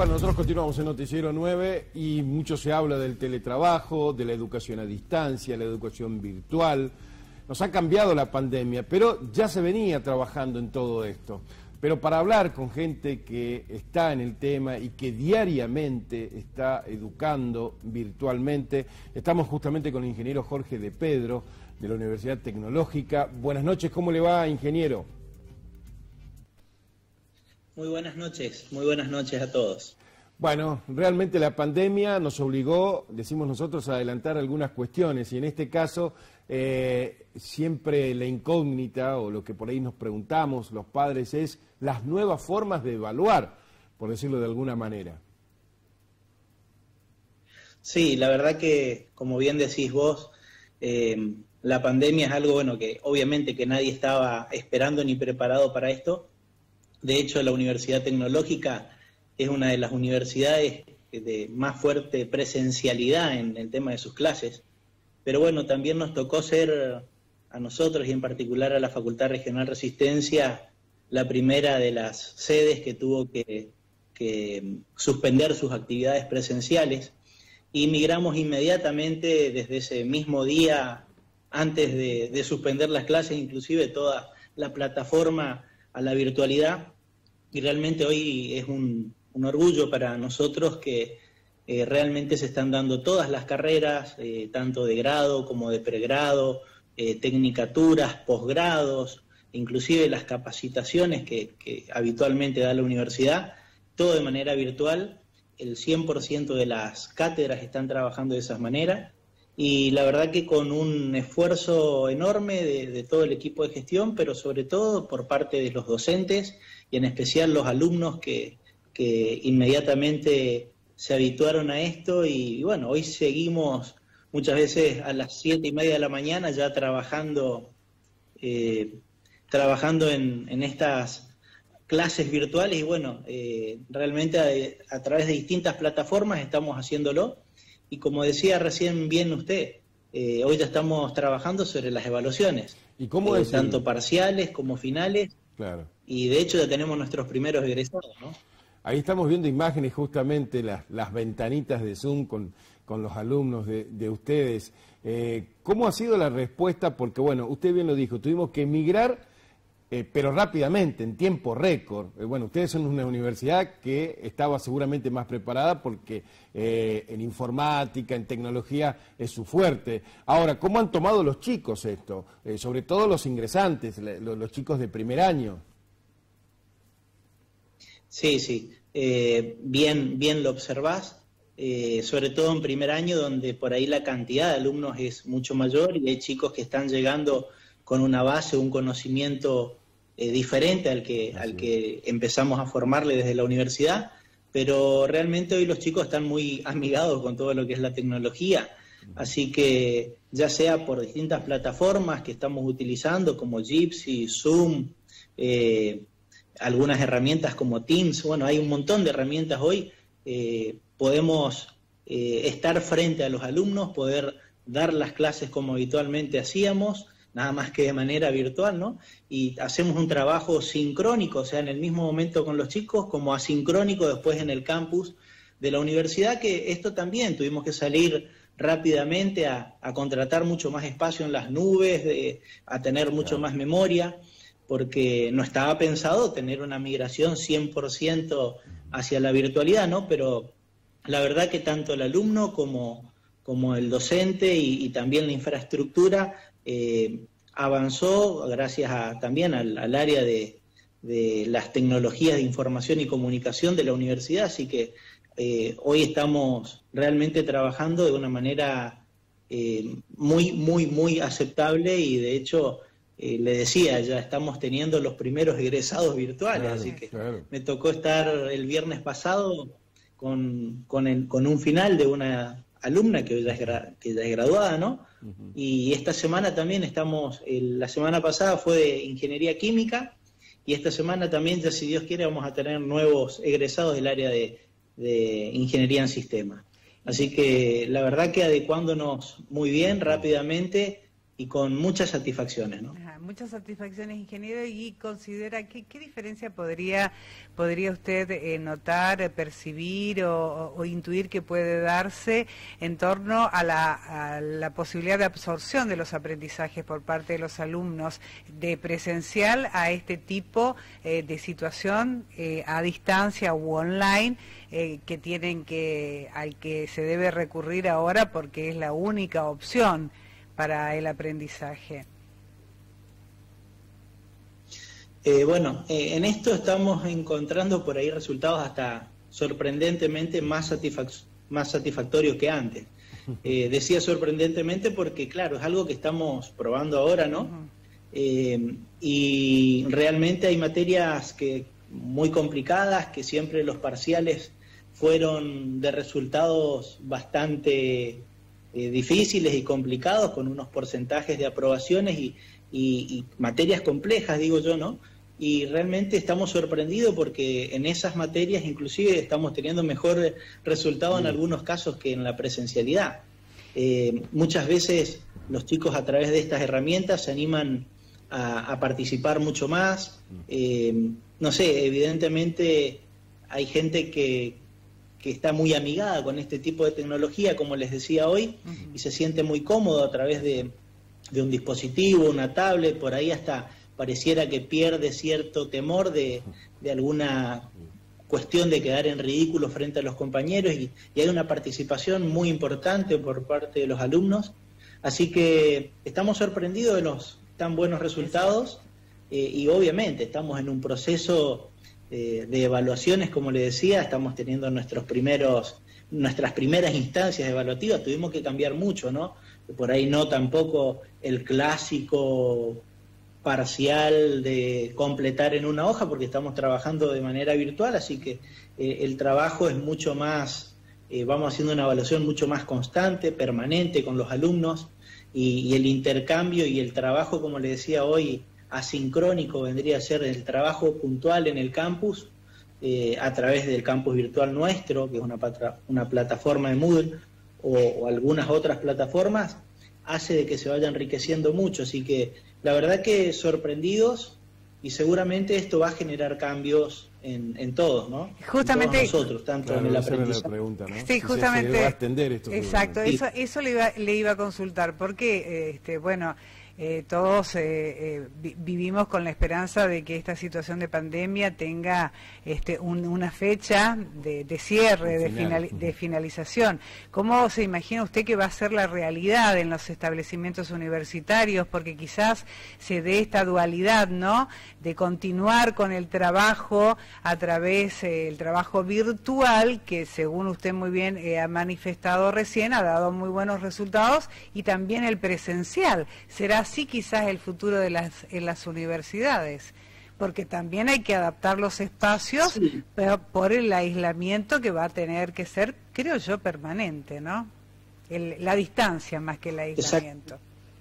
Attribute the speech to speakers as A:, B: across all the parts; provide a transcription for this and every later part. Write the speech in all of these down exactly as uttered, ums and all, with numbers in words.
A: Bueno, nosotros continuamos en Noticiero nueve y mucho se habla del teletrabajo, de la educación a distancia, la educación virtual. Nos ha cambiado la pandemia, pero ya se venía trabajando en todo esto. Pero para hablar con gente que está en el tema y que diariamente está educando virtualmente, estamos justamente con el ingeniero Jorge de Pedro, de la Universidad Tecnológica. Buenas noches, ¿cómo le va, ingeniero?
B: Muy buenas noches, muy buenas noches a todos.
A: Bueno, realmente la pandemia nos obligó, decimos nosotros, a adelantar algunas cuestiones y en este caso eh, siempre la incógnita o lo que por ahí nos preguntamos los padres es las nuevas formas de evaluar, por decirlo de alguna manera.
B: Sí, la verdad que, como bien decís vos, eh, la pandemia es algo bueno que obviamente que nadie estaba esperando ni preparado para esto. De hecho, la Universidad Tecnológica es una de las universidades de más fuerte presencialidad en el tema de sus clases. Pero bueno, también nos tocó ser a nosotros y en particular a la Facultad Regional Resistencia la primera de las sedes que tuvo que, que suspender sus actividades presenciales. Y migramos inmediatamente desde ese mismo día, antes de, de suspender las clases, inclusive toda la plataforma a la virtualidad, y realmente hoy es un, un orgullo para nosotros que eh, realmente se están dando todas las carreras, eh, tanto de grado como de pregrado, eh, tecnicaturas, posgrados, inclusive las capacitaciones que, que habitualmente da la universidad, todo de manera virtual. El cien por ciento de las cátedras están trabajando de esa manera. Y la verdad que con un esfuerzo enorme de, de todo el equipo de gestión, pero sobre todo por parte de los docentes y en especial los alumnos que, que inmediatamente se habituaron a esto y, y bueno, hoy seguimos muchas veces a las siete y media de la mañana ya trabajando, eh, trabajando en, en estas clases virtuales y bueno, eh, realmente a, a través de distintas plataformas estamos haciéndolo. Y como decía recién bien usted, eh, hoy ya estamos trabajando sobre las evaluaciones.
A: ¿Y cómo
B: eh,
A: es?
B: Tanto parciales como finales.
A: Claro.
B: Y de hecho ya tenemos nuestros primeros egresados, ¿no?
A: Ahí estamos viendo imágenes justamente, las, las ventanitas de Zoom con, con los alumnos de, de ustedes. Eh, ¿Cómo ha sido la respuesta? Porque bueno, usted bien lo dijo, tuvimos que emigrar, Eh, pero rápidamente, en tiempo récord. Eh, bueno, ustedes son una universidad que estaba seguramente más preparada porque eh, en informática, en tecnología es su fuerte. Ahora, ¿cómo han tomado los chicos esto? Eh, sobre todo los ingresantes, los, los chicos de primer año.
B: Sí, sí, eh, bien, bien lo observás, eh, sobre todo en primer año donde por ahí la cantidad de alumnos es mucho mayor y hay chicos que están llegando con una base, un conocimiento Eh, diferente al que, al que empezamos a formarle desde la universidad, pero realmente hoy los chicos están muy amigados con todo lo que es la tecnología, así que ya sea por distintas plataformas que estamos utilizando como Jitsi, Zoom, eh, algunas herramientas como Teams, bueno, hay un montón de herramientas hoy, eh, podemos eh, estar frente a los alumnos, poder dar las clases como habitualmente hacíamos, nada más que de manera virtual, ¿no? Y hacemos un trabajo sincrónico, o sea, en el mismo momento con los chicos, como asincrónico después en el campus de la universidad, que esto también tuvimos que salir rápidamente a, a contratar mucho más espacio en las nubes, de, a tener mucho más memoria, porque no estaba pensado tener una migración cien por ciento hacia la virtualidad, ¿no? Pero la verdad que tanto el alumno como, como el docente y, y también la infraestructura Eh, avanzó gracias a, también al, al área de, de las tecnologías de información y comunicación de la universidad, así que eh, hoy estamos realmente trabajando de una manera eh, muy, muy, muy aceptable y de hecho, eh, le decía, ya estamos teniendo los primeros egresados virtuales, claro, así que claro. Me tocó estar el viernes pasado con, con, el, con un final de una alumna que ya es, gra, que ya es graduada, ¿no? Uh-huh. Y esta semana también estamos, el, la semana pasada fue de Ingeniería Química y esta semana también, ya si Dios quiere, vamos a tener nuevos egresados del área de, de Ingeniería en Sistemas. Así que la verdad que adecuándonos muy bien, rápidamente, y con muchas satisfacciones, ¿no?
C: Ajá, muchas satisfacciones, ingeniero, y considera que, qué diferencia podría podría usted eh, notar, eh, percibir o, o, o intuir que puede darse en torno a la, a la posibilidad de absorción de los aprendizajes por parte de los alumnos de presencial a este tipo eh, de situación eh, a distancia u online eh, que tienen que al que se debe recurrir ahora porque es la única opción para el aprendizaje?
B: Eh, bueno, eh, en esto estamos encontrando por ahí resultados hasta sorprendentemente más, satisfac más satisfactorios que antes. Eh, decía sorprendentemente porque, claro, es algo que estamos probando ahora, ¿no? Uh-huh. eh, y realmente hay materias que muy complicadas, que siempre los parciales fueron de resultados bastante Eh, difíciles y complicados, con unos porcentajes de aprobaciones y, y, y materias complejas, digo yo, ¿no? Y realmente estamos sorprendidos porque en esas materias inclusive estamos teniendo mejor resultado en algunos casos que en la presencialidad. Eh, muchas veces los chicos a través de estas herramientas se animan a, a participar mucho más. Eh, no sé, evidentemente hay gente que que está muy amigada con este tipo de tecnología, como les decía hoy, uh-huh. y se siente muy cómodo a través de, de un dispositivo, una tablet, por ahí hasta pareciera que pierde cierto temor de, de alguna cuestión de quedar en ridículo frente a los compañeros, y, y hay una participación muy importante por parte de los alumnos, así que estamos sorprendidos de los tan buenos resultados, eh, y obviamente estamos en un proceso De, de evaluaciones, como le decía, estamos teniendo nuestros primeros, nuestras primeras instancias evaluativas, tuvimos que cambiar mucho, ¿no? Por ahí no tampoco el clásico parcial de completar en una hoja, porque estamos trabajando de manera virtual, así que eh, el trabajo es mucho más, eh, vamos haciendo una evaluación mucho más constante, permanente con los alumnos, y, y el intercambio y el trabajo, como le decía hoy, asincrónico vendría a ser el trabajo puntual en el campus, eh, a través del campus virtual nuestro, que es una, una plataforma de Moodle, o, o algunas otras plataformas, hace de que se vaya enriqueciendo mucho. Así que la verdad que sorprendidos, y seguramente esto va a generar cambios en, en todos, ¿no?
C: Justamente,
B: en todos nosotros, tanto claro, en el aprendizaje.
A: Pregunta, ¿no?
C: Sí, justamente.
A: Se, se va a extender esto.
C: Exacto, eso, eso le iba, le iba a consultar, porque, este, bueno, Eh, todos eh, eh, vi vivimos con la esperanza de que esta situación de pandemia tenga este, un, una fecha de, de cierre, de, final, de finalización. ¿Cómo se imagina usted que va a ser la realidad en los establecimientos universitarios? Porque quizás se dé esta dualidad, ¿no?, de continuar con el trabajo a través del eh, trabajo virtual, que según usted muy bien eh, ha manifestado recién, ha dado muy buenos resultados, y también el presencial. ¿Será así quizás el futuro de las, en las universidades? Porque también hay que adaptar los espacios, sí, pero por el aislamiento que va a tener que ser, creo yo, permanente, ¿no? El, la distancia más que el aislamiento.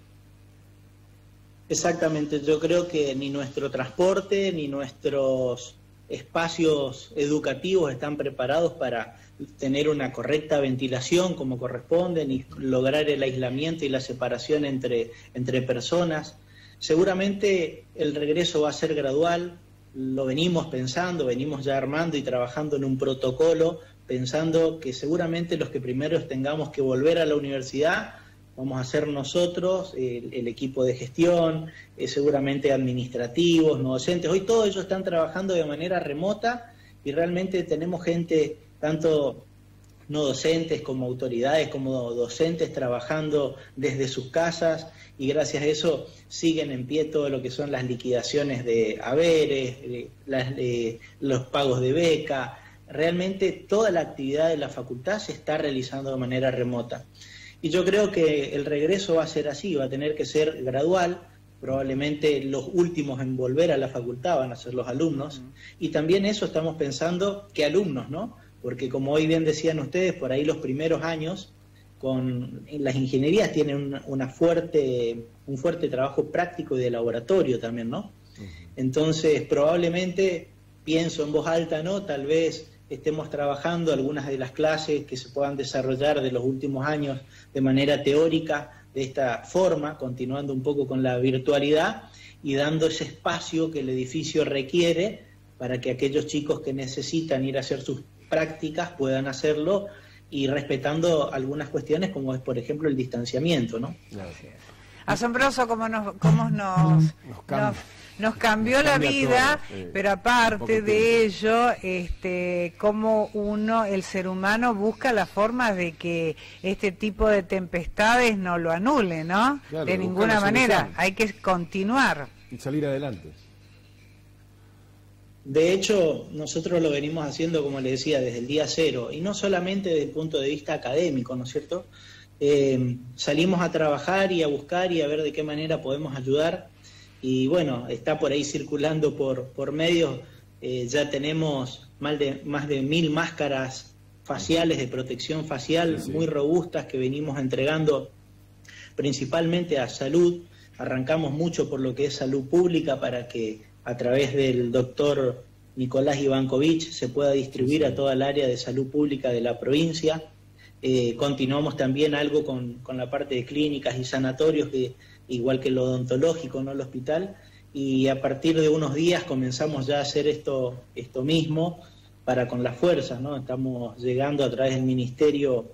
B: Exactamente, yo creo que ni nuestro transporte ni nuestros espacios educativos están preparados para tener una correcta ventilación como corresponde, ni lograr el aislamiento y la separación entre, entre personas. Seguramente el regreso va a ser gradual, lo venimos pensando, venimos ya armando y trabajando en un protocolo, pensando que seguramente los que primero tengamos que volver a la universidad vamos a ser nosotros, el, el equipo de gestión, eh, seguramente administrativos, no docentes. Hoy todos ellos están trabajando de manera remota y realmente tenemos gente, tanto no docentes como autoridades, como docentes, trabajando desde sus casas, y gracias a eso siguen en pie todo lo que son las liquidaciones de haberes, de, las, de, los pagos de beca. Realmente toda la actividad de la facultad se está realizando de manera remota. Y yo creo que el regreso va a ser así, va a tener que ser gradual. Probablemente los últimos en volver a la facultad van a ser los alumnos, uh-huh. Y también eso estamos pensando, ¿qué alumnos, no? Porque como hoy bien decían ustedes, por ahí los primeros años con las ingenierías tienen una, una fuerte, un fuerte trabajo práctico y de laboratorio también, ¿no? Uh-huh. Entonces probablemente, pienso en voz alta, ¿no?, tal vez estemos trabajando algunas de las clases que se puedan desarrollar de los últimos años de manera teórica de esta forma, continuando un poco con la virtualidad y dando ese espacio que el edificio requiere para que aquellos chicos que necesitan ir a hacer sus prácticas puedan hacerlo y respetando algunas cuestiones como es, por ejemplo, el distanciamiento, ¿no?
C: Gracias. Asombroso cómo nos, cómo nos, nos, cambia. nos, nos cambió nos la cambia vida, todo, eh, pero aparte de ello, este, cómo uno, el ser humano, busca la forma de que este tipo de tempestades no lo anule, ¿no? Claro, de ninguna manera, hay que continuar.
A: Y salir adelante.
B: De hecho, nosotros lo venimos haciendo, como les decía, desde el día cero, y no solamente desde el punto de vista académico, ¿no es cierto? Eh, salimos a trabajar y a buscar y a ver de qué manera podemos ayudar, y bueno, está por ahí circulando por, por medios, eh, ya tenemos más de, más de mil máscaras faciales de protección facial, sí, sí. muy robustas, que venimos entregando principalmente a salud. Arrancamos mucho por lo que es salud pública para que a través del doctor Nicolás Ivankovich se pueda distribuir a toda el área de salud pública de la provincia. Eh, continuamos también algo con, con la parte de clínicas y sanatorios, que, igual que lo odontológico, no el hospital, y a partir de unos días comenzamos ya a hacer esto, esto mismo para con las fuerzas, ¿no? Estamos llegando a través del Ministerio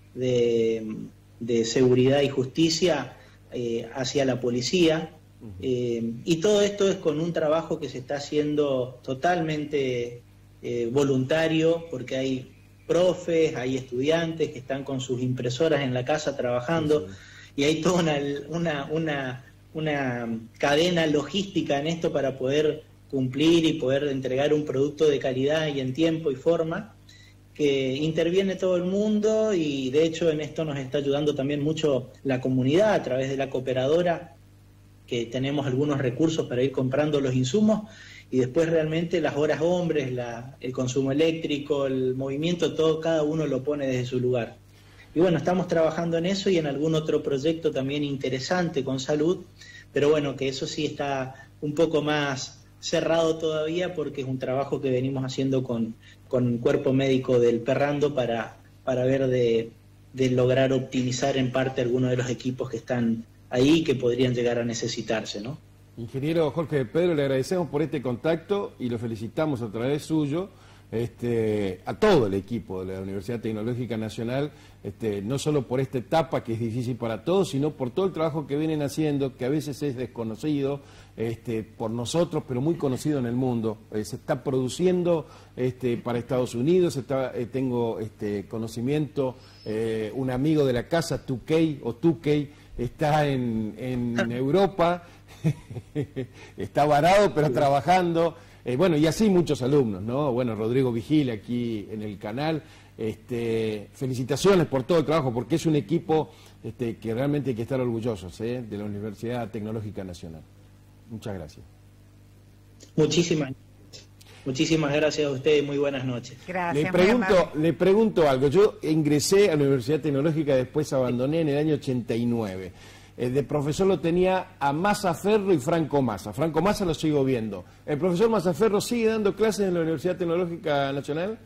B: de, de Seguridad y Justicia eh, hacia la policía. Eh, y todo esto es con un trabajo que se está haciendo totalmente eh, voluntario, porque hay profes, hay estudiantes que están con sus impresoras en la casa trabajando, sí, sí. y hay toda una, una, una, una cadena logística en esto para poder cumplir y poder entregar un producto de calidad y en tiempo y forma, que interviene todo el mundo, y de hecho en esto nos está ayudando también mucho la comunidad a través de la cooperadora, que tenemos algunos recursos para ir comprando los insumos, y después realmente las horas hombres, la, el consumo eléctrico, el movimiento, todo, cada uno lo pone desde su lugar. Y bueno, estamos trabajando en eso y en algún otro proyecto también interesante con salud, pero bueno, que eso sí está un poco más cerrado todavía, porque es un trabajo que venimos haciendo con, con el cuerpo médico del Perrando para, para ver de, de lograr optimizar en parte algunos de los equipos que están ahí, que podrían llegar a necesitarse, ¿no?
A: Ingeniero Jorge Pedro, le agradecemos por este contacto y lo felicitamos a través suyo este, a todo el equipo de la Universidad Tecnológica Nacional, este, no solo por esta etapa que es difícil para todos, sino por todo el trabajo que vienen haciendo, que a veces es desconocido este, por nosotros, pero muy conocido en el mundo. Eh, se está produciendo este, para Estados Unidos, está, eh, tengo este, conocimiento, eh, un amigo de la casa, Tukey o Tukey, está en, en Europa, está varado pero trabajando, eh, bueno, y así muchos alumnos, ¿no? Bueno, Rodrigo Vigil aquí en el canal, este, felicitaciones por todo el trabajo, porque es un equipo este, que realmente hay que estar orgullosos, ¿eh? De la Universidad Tecnológica Nacional. Muchas gracias.
B: Muchísimas Muchísimas gracias a ustedes, muy buenas noches.
C: Gracias.
A: Le pregunto, le pregunto algo. Yo ingresé a la Universidad Tecnológica, después abandoné en el año ochenta y nueve. Eh, de profesor lo tenía a Mazzaferro y Franco Massa. Franco Massa lo sigo viendo. ¿El profesor Mazzaferro sigue dando clases en la Universidad Tecnológica Nacional?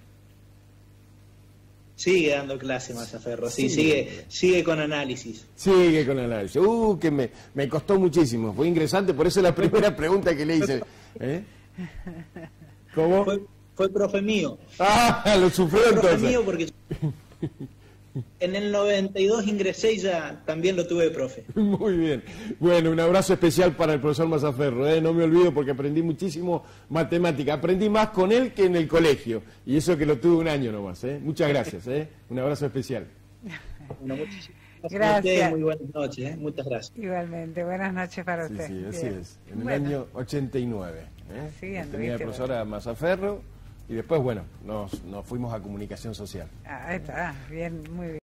B: Sigue dando clases Mazzaferro, sí, sí, sigue, sigue con análisis.
A: Sigue con análisis. Uh, que me, me costó muchísimo. Fue ingresante, por eso es la primera pregunta que le hice. ¿Eh? ¿Cómo?
B: Fue, fue profe mío.
A: Ah, lo sufrió
B: fue
A: entonces.
B: Profe mío porque en el noventa y dos ingresé y ya también lo tuve de profe.
A: Muy bien. Bueno, un abrazo especial para el profesor Mazzaferro, ¿eh? No me olvido porque aprendí muchísimo matemática. Aprendí más con él que en el colegio. Y eso que lo tuve un año nomás, ¿eh? Muchas gracias, ¿eh? Un abrazo especial.
B: Bueno, muchísimas
C: gracias.
B: Ustedes, muy buenas noches, ¿eh? Muchas gracias.
C: Igualmente, buenas noches para
A: sí,
C: usted.
A: Sí, así
C: Bien.
A: es. En
C: bueno.
A: el año ochenta y nueve. ¿eh?
C: Sí,
A: tenía la profesora Mazzaferro y después, bueno, nos, nos fuimos a comunicación social.
C: Ah, ahí está, bien, muy bien.